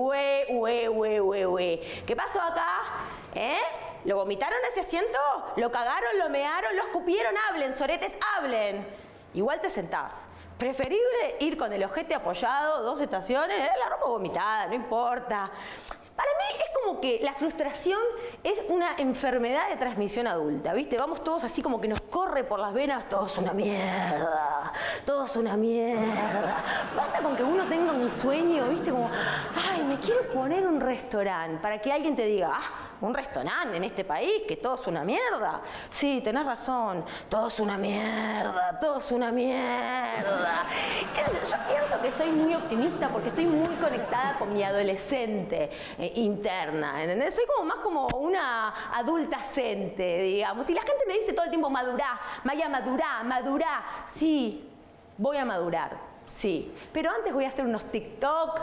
¿qué pasó acá? ¿Lo vomitaron ese asiento? ¿Lo cagaron? ¿Lo mearon? ¿Lo escupieron? Hablen, soretes, hablen. Igual te sentás. Preferible ir con el ojete apoyado, 2 estaciones, la ropa vomitada, no importa. Para mí es como que la frustración es una enfermedad de transmisión adulta, ¿viste? Vamos todos así como que nos corre por las venas, todo es una mierda, todo es una mierda. Basta con que uno tenga un sueño, ¿viste? Como, ay, me quiero poner un restaurante, para que alguien te diga, un restaurante en este país, que todo es una mierda. Sí, tenés razón, todo es una mierda, todo es una mierda. Yo pienso que soy muy optimista porque estoy muy conectada con mi adolescente interna, ¿entendés? Soy como más como una adultacente, digamos. Y la gente me dice todo el tiempo, madurá, Maya, madurá. Sí, voy a madurar. Sí, pero antes voy a hacer unos TikTok.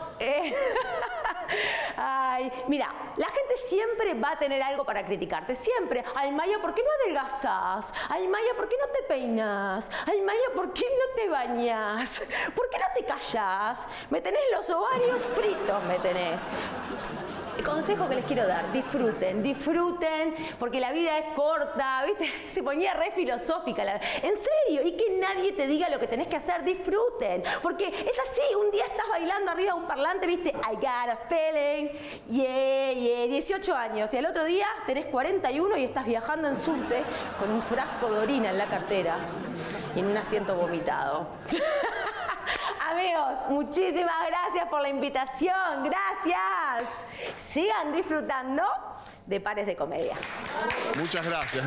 Ay, mira, la gente siempre va a tener algo para criticarte, siempre. Ay, Maya, ¿por qué no adelgazas? Ay, Maya, ¿por qué no te peinas? Ay, Maya, ¿por qué no te bañas? ¿Por qué no te callás? Me tenés los ovarios fritos, me tenés. El consejo que les quiero dar, disfruten, porque la vida es corta, ¿viste? Se ponía re filosófica. En serio, y que nadie te diga lo que tenés que hacer, disfruten. Porque es así, un día estás bailando arriba de un parlante, ¿viste? I got a feeling, yeah, 18 años. Y al otro día tenés 41 y estás viajando en subte con un frasco de orina en la cartera y en un asiento vomitado. Amigos, muchísimas gracias por la invitación. Gracias. Sigan disfrutando de Pares de Comedia. Muchas gracias.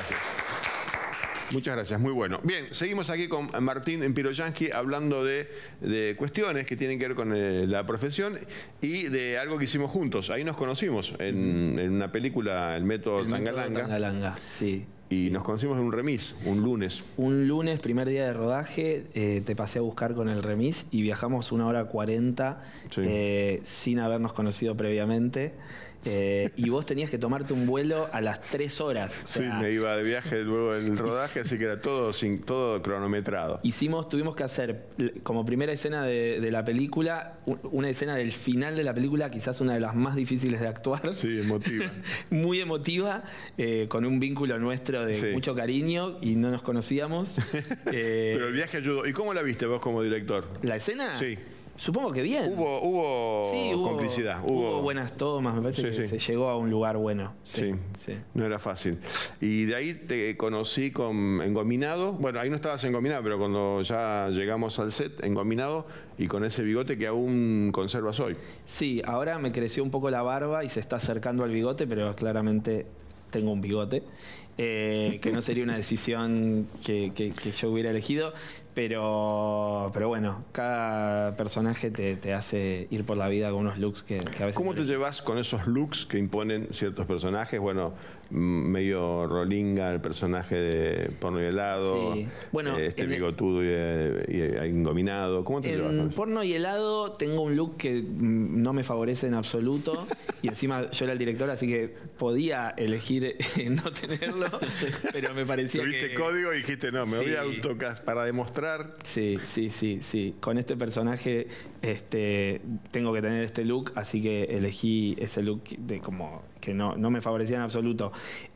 Muchas gracias, muy bueno. Bien, seguimos aquí con Martín Piroyansky hablando de cuestiones que tienen que ver con la profesión y de algo que hicimos juntos. Ahí nos conocimos en una película, El Método Tangalanga. Sí. Y nos conocimos en un remis, un lunes. Un lunes, primer día de rodaje, te pasé a buscar con el remis y viajamos 1:40 sin habernos conocido previamente. Y vos tenías que tomarte un vuelo a las 3 horas. O sea, sí, me iba de viaje luego del rodaje, así que era todo cronometrado. Tuvimos que hacer como primera escena de la película, una escena del final de la película, quizás una de las más difíciles de actuar. Sí, emotiva. Muy emotiva, con un vínculo nuestro de mucho cariño y no nos conocíamos. Pero el viaje ayudó. ¿Y cómo la viste vos como director? ¿La escena? Sí. Supongo que bien. Hubo complicidad. Hubo buenas tomas, me parece que se llegó a un lugar bueno. Sí, no era fácil. Y de ahí te conocí con Engominado. Bueno, ahí no estabas engominado, pero cuando ya llegamos al set, engominado y con ese bigote que aún conservas hoy. Sí, ahora me creció un poco la barba y se está acercando al bigote, pero claramente tengo un bigote. Que no sería una decisión que yo hubiera elegido, pero bueno, cada personaje te hace ir por la vida con unos looks que a veces... ¿Cómo te llevas con esos looks que imponen ciertos personajes? Bueno, medio Rolinga, el personaje de Porno y Helado, sí. Bueno, bigotudo y engominado. ¿Cómo te llevas? En Porno y Helado tengo un look que no me favorece en absoluto y encima yo era el director, así que podía elegir no tenerlo, pero me parecía que... Tuviste código y dijiste, no, me voy a autocast para demostrar. Sí. Con este personaje tengo que tener este look, así que elegí ese look de como que no me favorecía en absoluto.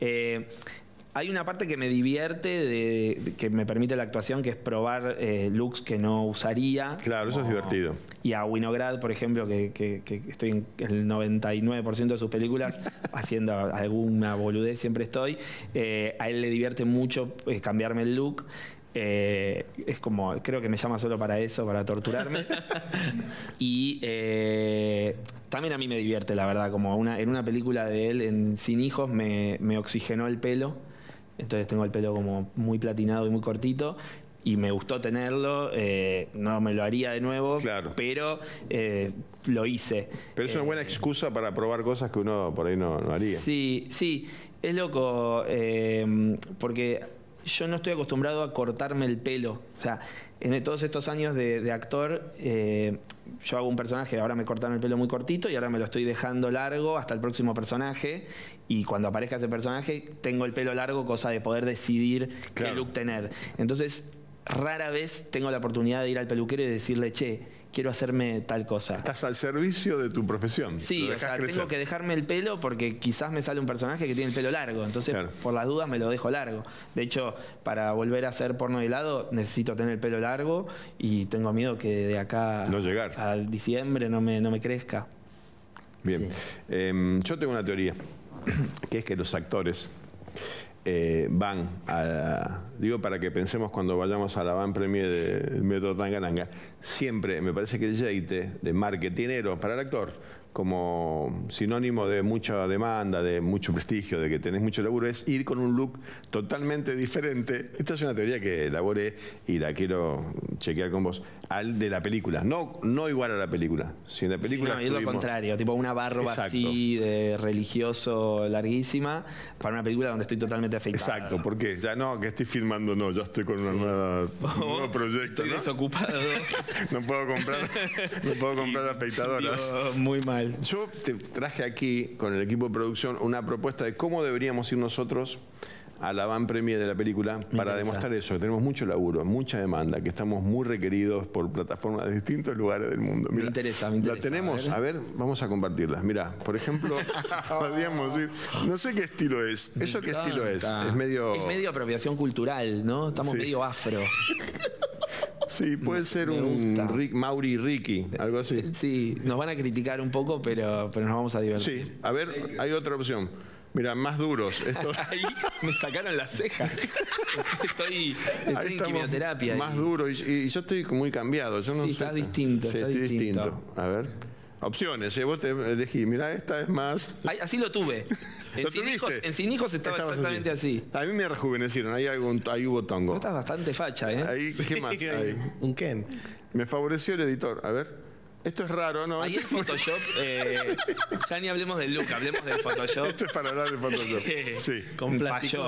Hay una parte que me divierte, que me permite la actuación, que es probar looks que no usaría. Claro, eso es divertido. Y a Winograd, por ejemplo, que estoy en el 99% de sus películas haciendo alguna boludez, siempre estoy. A él le divierte mucho cambiarme el look. Es como, creo que me llama solo para eso, para torturarme. Y también a mí me divierte, la verdad, como en una película de él, en Sin Hijos, me oxigenó el pelo. Entonces tengo el pelo como muy platinado y muy cortito. Y me gustó tenerlo, no me lo haría de nuevo, claro, pero lo hice. Pero es una buena excusa para probar cosas que uno por ahí no haría. Sí, es loco, porque yo no estoy acostumbrado a cortarme el pelo. O sea, en todos estos años de actor, yo hago un personaje, ahora me cortaron el pelo muy cortito y ahora me lo estoy dejando largo hasta el próximo personaje. Y cuando aparezca ese personaje, tengo el pelo largo, cosa de poder decidir qué look tener. Entonces, rara vez tengo la oportunidad de ir al peluquero y decirle, che, quiero hacerme tal cosa. Estás al servicio de tu profesión. Sí, o sea, tengo que dejarme el pelo porque quizás me sale un personaje que tiene el pelo largo. Entonces, por las dudas, me lo dejo largo. De hecho, para volver a hacer porno de helado, necesito tener el pelo largo y tengo miedo que de acá a diciembre no me crezca. Bien. Yo tengo una teoría, que es que los actores van a... Digo, para que pensemos cuando vayamos a la van premier del Metro Tangananga, siempre me parece que el yeite de marketinero para el actor, como sinónimo de mucha demanda, de mucho prestigio, de que tenés mucho laburo, es ir con un look totalmente diferente. Esta es una teoría que elaboré y la quiero chequear con vos, al de la película. No igual a la película. Si en la película es lo contrario, tipo una barba así de religioso larguísima, para una película donde estoy totalmente afeitado. Exacto, ¿por qué? Ya no, que estoy filmando, no, ya estoy con un nuevo proyecto. Estoy desocupado. No puedo comprar afeitadoras. Dios, muy mal. Yo te traje aquí, con el equipo de producción, una propuesta de cómo deberíamos ir nosotros a la van premier de la película para demostrar eso, que tenemos mucho laburo, mucha demanda, que estamos muy requeridos por plataformas de distintos lugares del mundo. Mira, me interesa. La tenemos, a ver, vamos a compartirlas. Mira, por ejemplo, podríamos ir, no sé qué estilo es. ¿Eso qué estilo es? Es medio apropiación cultural, ¿no? Estamos medio afro. Sí, puede ser un Mauri Ricky, algo así. Sí, nos van a criticar un poco, pero nos vamos a divertir. Sí, a ver, hay otra opción. Mira, más duros. Ahí me sacaron las cejas. Estoy en quimioterapia. Más duro y yo estoy muy cambiado. Yo no sé. Estás distinto. Sí, estoy distinto. A ver. Opciones, vos te elegí. Mirá, esta es más... Así lo tuve. En Sin Hijos estaba exactamente así. A mí me rejuvenecieron. Ahí hubo tongo. Estás bastante facha, ¿eh? Ahí, ¿qué más? Ahí. Un Ken. Me favoreció el editor. A ver. Esto es raro, ¿no? Ahí el Photoshop, ya ni hablemos del look, hablemos del Photoshop. Esto es para hablar del Photoshop. Sí. Con plástico.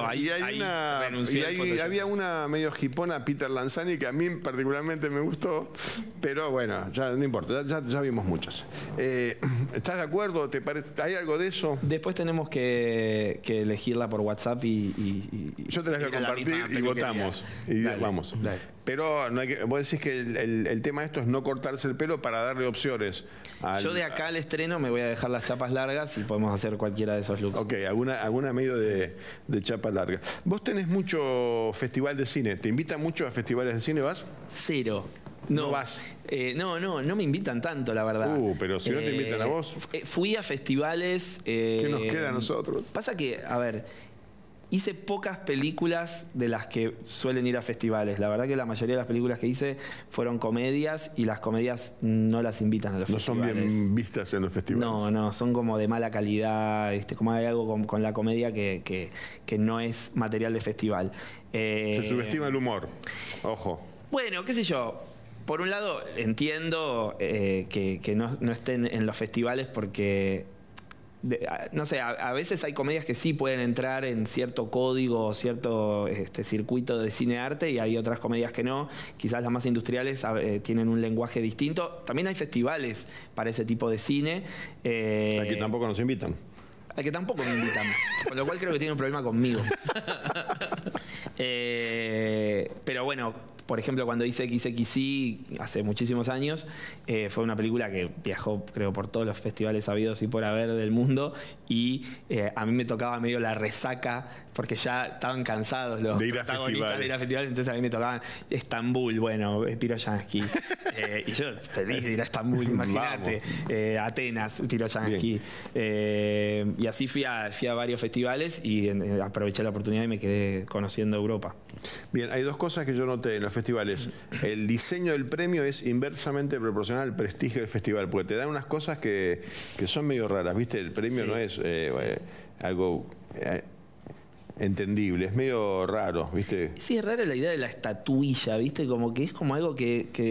Había una medio hipona, Peter Lanzani, que a mí particularmente me gustó, pero bueno, ya no importa, ya vimos muchas. ¿Estás de acuerdo? ¿Te parece? ¿Hay algo de eso? Después tenemos que elegirla por WhatsApp y yo te las voy a compartir y votamos. Y vamos. Dale. Pero no hay que, vos decís que el tema de esto es no cortarse el pelo para darle opciones. Yo de acá al estreno me voy a dejar las chapas largas y podemos hacer cualquiera de esos looks. Ok, alguna medio de chapa larga. Vos tenés mucho festival de cine. ¿Te invitan mucho a festivales de cine? ¿Vas? Cero. No vas. No me invitan tanto, la verdad. Pero si no te invitan a vos. Fui a festivales. ¿Qué nos queda a nosotros? Pasa que, a ver, hice pocas películas de las que suelen ir a festivales. La verdad que la mayoría de las películas que hice fueron comedias y las comedias no las invitan a los festivales. No son bien vistas en los festivales. No, son como de mala calidad. Como hay algo con la comedia que no es material de festival. Se subestima el humor. Ojo. Bueno, qué sé yo. Por un lado, entiendo que no estén en los festivales porque... no sé, a veces hay comedias que sí pueden entrar en cierto código o cierto circuito de cine-arte y hay otras comedias que no. Quizás las más industriales tienen un lenguaje distinto. También hay festivales para ese tipo de cine. A que tampoco nos invitan. A que tampoco me invitan. Con lo cual creo que tiene un problema conmigo. Pero bueno... Por ejemplo, cuando hice XXI hace muchísimos años, fue una película que viajó, creo, por todos los festivales habidos y por haber del mundo. Y a mí me tocaba medio la resaca, porque ya estaban cansados los protagonistas de ir a festivales. Entonces a mí me tocaban Estambul, bueno, Piroyansky. Y yo feliz de ir a Estambul, imagínate. Atenas, Piroyansky. Y así fui a varios festivales y aproveché la oportunidad y me quedé conociendo Europa. Bien, hay dos cosas que yo noté en los festivales. El diseño del premio es inversamente proporcional al prestigio del festival, porque te dan unas cosas que son medio raras, ¿viste? El premio no es algo entendible, es medio raro, ¿viste? Sí, es rara la idea de la estatuilla, ¿viste? Como que es como algo que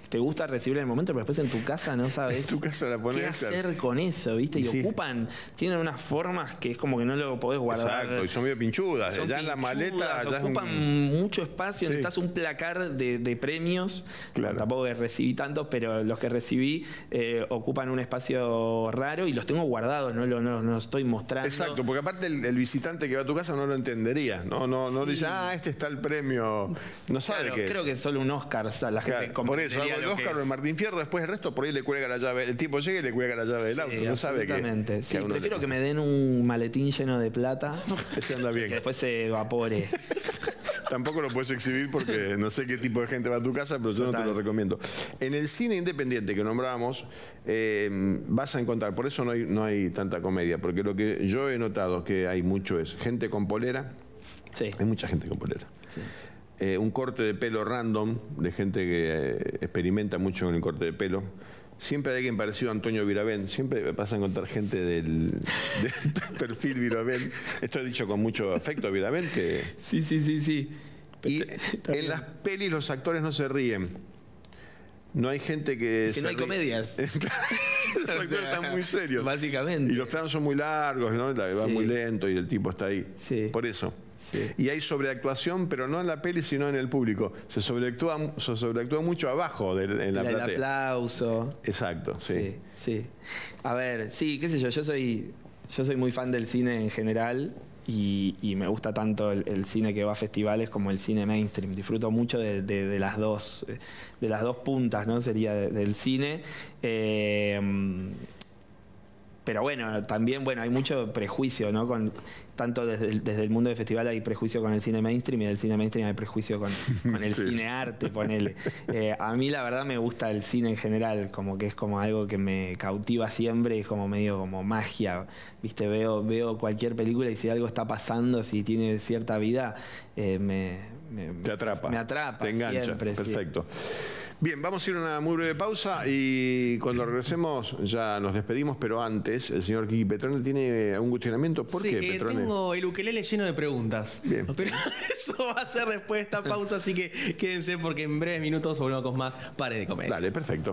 te gusta recibir en el momento, pero después en tu casa no sabes tu casa la ponés, qué hacer con eso, ¿viste? Y sí. tienen unas formas que es como que no lo podés guardar. Exacto, y son medio pinchudas. Son ya en la maleta ya ocupan mucho espacio, necesitas un placar de premios. Claro. Tampoco que recibí tantos, pero los que recibí ocupan un espacio raro y los tengo guardados, no estoy mostrando. Exacto, porque aparte el visitante que va a tu casa no lo entendería. No dice, este está el premio. No sabe qué es. Creo que es solo un Oscar, o sea, la gente por eso, el Oscar o el Martín Fierro, después el resto por ahí le cuelga la llave. El tipo llega y le cuelga la llave del auto. No sabe qué. Exactamente. Sí, prefiero que me den un maletín lleno de plata. Ese anda bien. Que después se evapore. Tampoco lo puedes exhibir porque no sé qué tipo de gente va a tu casa, pero yo no te lo recomiendo. En el cine independiente que nombrábamos, vas a encontrar, por eso no hay tanta comedia, porque lo que yo he notado que hay mucho es gente con polera. Sí. Hay mucha gente con polera. Sí. Un corte de pelo random, de gente que experimenta mucho con el corte de pelo. Siempre hay alguien parecido a Antonio Virabén. Siempre vas a encontrar gente del perfil Virabén. Esto he dicho con mucho afecto a Virabén. Que... Sí. Y en las pelis los actores no se ríen. No hay gente que... no hay comedias. Los actores están muy serios. Básicamente. Y los planos son muy largos, ¿no? Va muy lento y el tipo está ahí. Sí. Por eso. Sí. Y hay sobreactuación, pero no en la peli, sino en el público. Se sobreactúa mucho abajo en la platea. El aplauso. Exacto, sí. Sí. A ver, sí, qué sé yo soy muy fan del cine en general y me gusta tanto el cine que va a festivales como el cine mainstream. Disfruto mucho de las dos puntas, ¿no? Sería del cine. Pero bueno, también hay mucho prejuicio, ¿no? Tanto desde el mundo del festival hay prejuicio con el cine mainstream y del cine mainstream hay prejuicio con el cine arte, ponele. A mí la verdad me gusta el cine en general, como que es como algo que me cautiva siempre, es como medio como magia, ¿viste? Veo cualquier película y si algo está pasando, si tiene cierta vida, te atrapa. Me atrapa, te engancha. Siempre. Perfecto. Bien, vamos a ir a una muy breve pausa y cuando regresemos ya nos despedimos, pero antes el señor Kiki Petrone tiene un cuestionamiento. ¿Por qué, Petrone? Tengo el ukelele lleno de preguntas. Bien. Pero eso va a ser después de esta pausa, así que quédense porque en breves minutos volvemos con más Pares de Comedia. Dale, perfecto.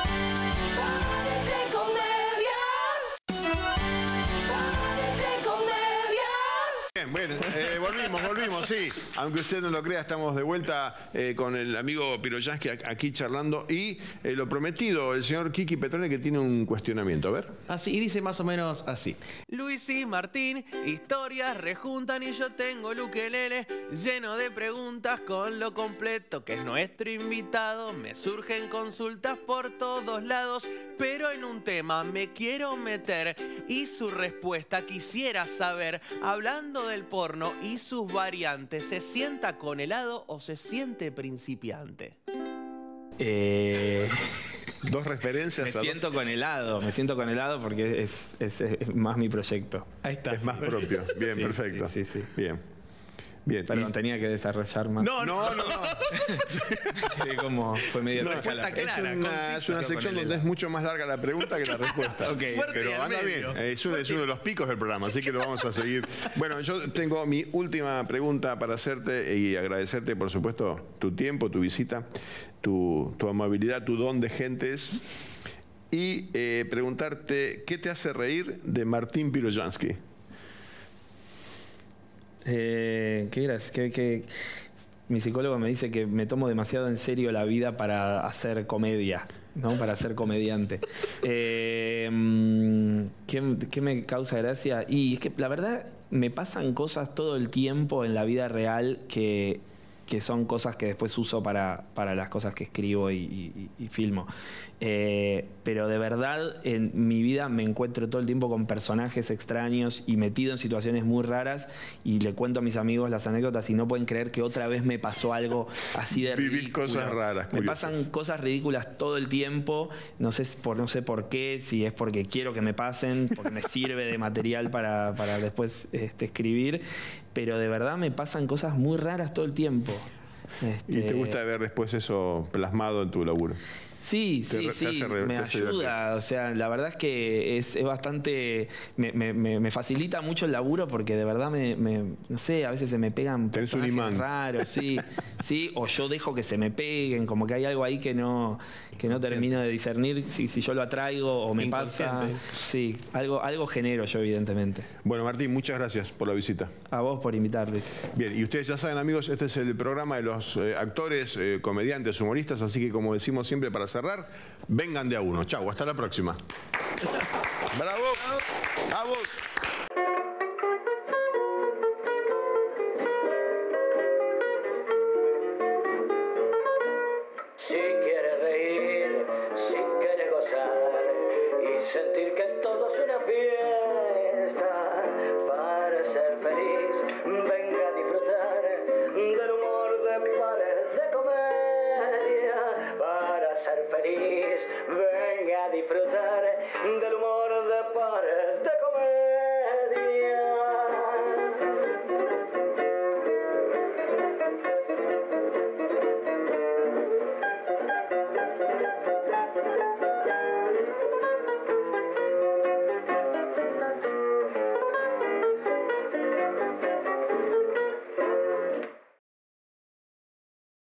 Bueno, volvimos, sí. Aunque usted no lo crea, estamos de vuelta con el amigo Piroyansky aquí charlando. Y lo prometido, el señor Kiki Petrone, que tiene un cuestionamiento. A ver. Así, y dice más o menos así. Luis y Martín, historias rejuntan y yo tengo el ukelele lleno de preguntas con lo completo que es nuestro invitado. Me surgen consultas por todos lados, pero en un tema me quiero meter y su respuesta quisiera saber, hablando del porno y sus variantes, ¿se sienta con helado o se siente principiante? Dos referencias. Me siento con helado porque es más mi proyecto. Ahí está. Es más propio. Bien, sí, perfecto. Sí. Bien. Perdón, tenía que desarrollar más. No. Como fue medio respuesta clara. Es una sección donde es mucho más larga la pregunta que la respuesta. Okay. Pero anda bien. Es uno de los picos del programa, así que lo vamos a seguir. Bueno, yo tengo mi última pregunta para hacerte y agradecerte, por supuesto, tu tiempo, tu visita, tu amabilidad, tu don de gentes. Y preguntarte, ¿qué te hace reír de Martín Piroyansky? Mi psicólogo me dice que me tomo demasiado en serio la vida para hacer comedia, ¿no? Para ser comediante. ¿Qué me causa gracia? Y es que la verdad me pasan cosas todo el tiempo en la vida real que son cosas que después uso para las cosas que escribo y filmo. Pero de verdad en mi vida me encuentro todo el tiempo con personajes extraños y metido en situaciones muy raras y le cuento a mis amigos las anécdotas y no pueden creer que otra vez me pasó algo así de ridículo. Vivís cosas raras. Me pasan cosas ridículas todo el tiempo, no sé por qué, si es porque quiero que me pasen, porque me sirve de material para después escribir, pero de verdad me pasan cosas muy raras todo el tiempo. ¿Y te gusta ver después eso plasmado en tu laburo? Sí, me ayuda. O sea, la verdad es que es bastante... Me facilita mucho el laburo porque de verdad no sé, a veces se me pegan personajes raros, sí, o yo dejo que se me peguen, como que hay algo ahí que no termino de discernir si yo lo atraigo o me pasa. Sí, algo genero yo, evidentemente. Bueno, Martín, muchas gracias por la visita. A vos por invitarles. Bien, y ustedes ya saben, amigos, este es el programa de los actores, comediantes, humoristas, así que como decimos siempre para cerrar, vengan de a uno. Chau, hasta la próxima. ¡Bravo! ¡Bravo! Si quieres reír, si quieres gozar y sentir que todo es una fiesta, para ser feliz, venga a disfrutar del humor de Pares de Comedia. Para ser feliz, venga a disfrutar del humor de Pares de